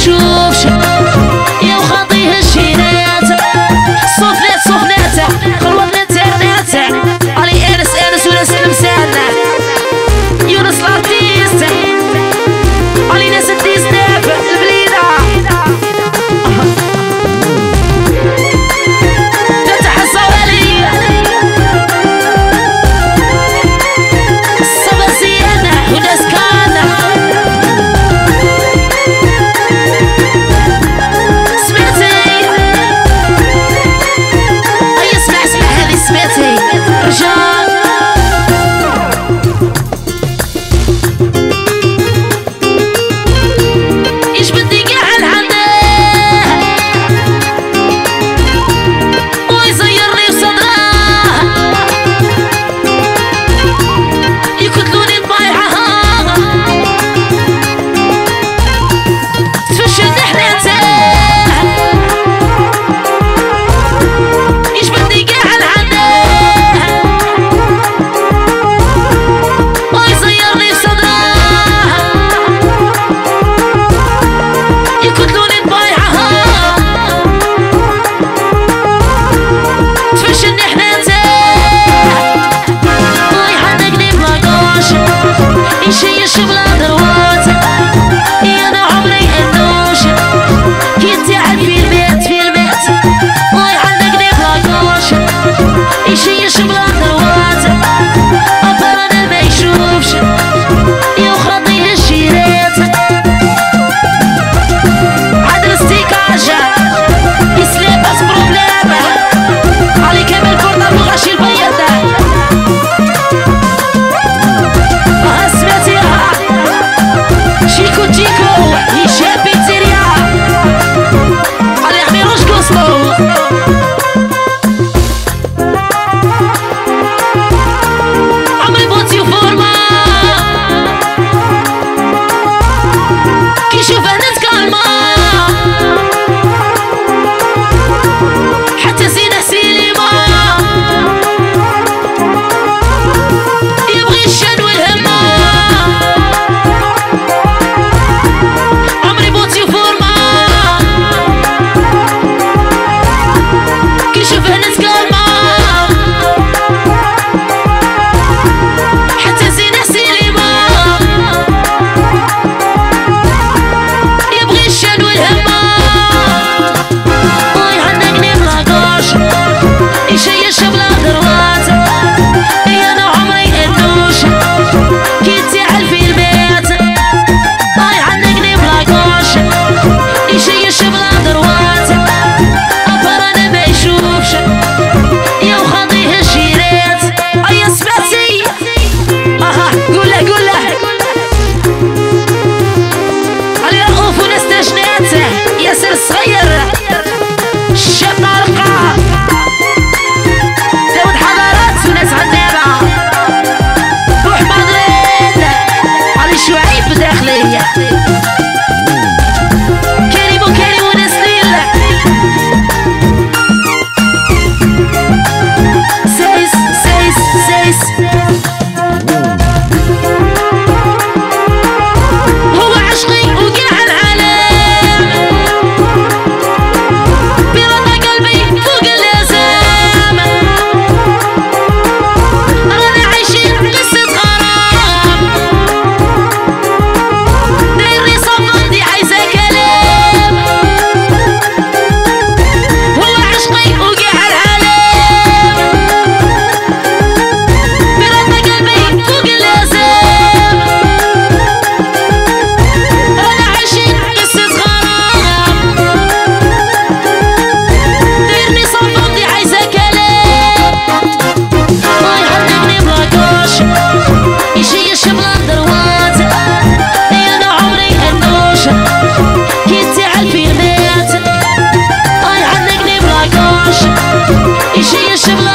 يشوفش يا وخاطيه الشيرات صوفنات صوفنات خلوة الانترنت علي انس انس وناس المسانة يونس الارتيست علي ناس الديزناف البليدة فتح الصوالي الصبا زيانة وناس كانا سمعتي اي اسمع اسمع هذه سمعتي رجال يجبدني كاع الحنان ويزيرني بصدره يقتلوني ببايعها تفشلنا حناته يجبدني كاع الحنان ويزيرني بصدره يقتلوني ببايعها تفشلني حناته ويحنقني بلاكوش يشيش بلا دروات يا انا عمري انوش كنت في البيت في البيت ويحنقني بلاكوش يشيش بلا دروات أبرنا ما يشوفش يا وخاطيه الشيرات عدل ستيكاجة يسلي بس بروبلام علي كامل كورنا بغاشي البيضة سمعتيها شيكو تيكو هشام بيتزيريا علي عميروش كوسلو عمري بوتي وفورما كي يشوفها نتكلمه حتى زينة سينما يبغي الشان والهمة عمري بوتي وفورما كي يشوفها نتكلمه حتى زينة سينما يبغي الشان والهمة ويعنقني بلاكوش يشيش بلا دروات يا انا عمري انوش كنت في البيت ويعنقني بلاكوش يشيش بلا دروات أبرنا ما يشوفش يا وخاطيه الشيرات اي سمعتي قوله قوله علي رؤوف وناس تجنات ياسر الصغير الشاب طارقة داود حضارات وناس عنابة روح مدريد علي شعيب داخلية كريم وكريم وناس ليل سيس سيس سيس هو عشقي وقاع العالم برضا قلبي فوق اللازم رانا عايشين قصة غرام دايرني صفندي عايزة كلام هو عشقي وقاع العالم برضا قلبي فوق اللازم رانا عايشين قصة غرام دايرني صفندي عايزة كلام ويحنقني بلاكوش يشيش بلا دروات يا انا عمري انوش كنت في البيت ويحنقني بلاكوش يشيش بلا